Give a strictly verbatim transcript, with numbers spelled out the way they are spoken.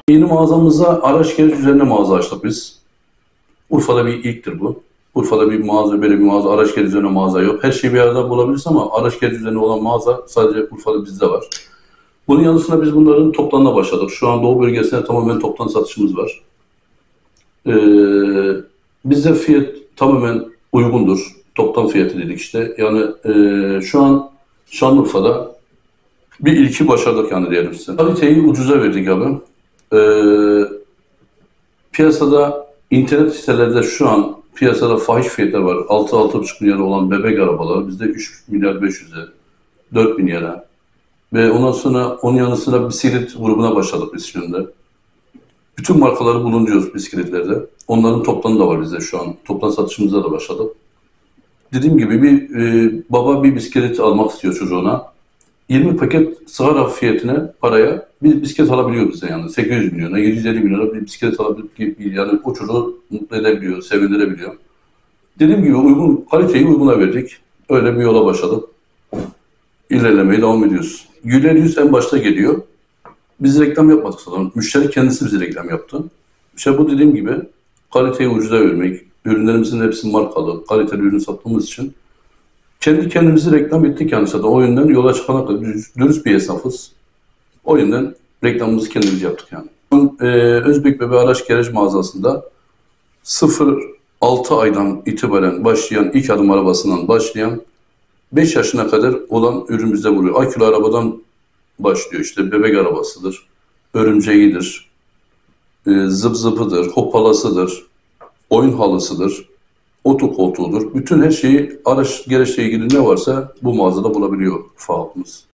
Yeni mağazamıza araç gereç üzerine mağaza açtık biz. Urfa'da bir ilktir bu. Urfa'da bir mağaza, böyle bir mağaza, araç gereç üzerine mağaza yok. Her şeyi bir arada bulabilirsin ama araç gereç üzerine olan mağaza sadece Urfa'da bizde var. Bunun yanı sıra biz bunların toptanına başladık. Şu an Doğu bölgesinde tamamen toptan satışımız var. Ee, bizde fiyat tamamen uygundur. Toptan fiyatı dedik işte. Yani e, şu an Şanlıurfa'da bir ilki başardık yani diyelim size. Kaliteyi ucuza verdik abi. Ee, piyasada, internet sitelerde şu an piyasada fahiş fiyatlar var. altı altı buçuk milyar olan bebek arabaları bizde üç milyar beş yüze, dört milyara. Ve ondan sonra onun yanı sıra bisiklet grubuna başladık biz şimdi. Bütün markaları bulunuyoruz bisikletlerde. Onların toptanı da var bizde şu an. Toptan satışımıza da başladık. Dediğim gibi bir e, baba bir bisiklet almak istiyor çocuğuna. yirmi paket sigara fiyatına, paraya bir bisiklet alabiliyor bize yani. sekiz yüz milyona, yedi yüz elli milyona bir bisiklet alabilip yani o çocuğu mutlu edebiliyor, sevindirebiliyor. Dediğim gibi uygun, kaliteyi uyguna verdik. Öyle bir yola başladık. İlerlemeye devam ediyoruz. Güler yüz en başta geliyor. Biz reklam yapmadık zaten. Müşteri kendisi bize reklam yaptı. İşte bu dediğim gibi kaliteyi ucuza vermek, ürünlerimizin hepsi markalı, kaliteli ürün sattığımız için kendi kendimizi reklam ettik yani zaten. O yönden yola çıkana kadar dürüst bir esnafız. O yönden reklamımızı kendimiz yaptık yani. Ee, Özbek Bebe Araç Gereç mağazasında sıfır altı aydan itibaren başlayan, ilk adım arabasından başlayan beş yaşına kadar olan ürünümüzde buluyor. Akülü arabadan başlıyor işte bebek arabasıdır, örümceğidir, e, zıp zıpıdır, hopalasıdır, oyun halısıdır, otokoltuğudur. Bütün her şeyi araç gereçle ilgili ne varsa bu mağazada bulabiliyor halkımız.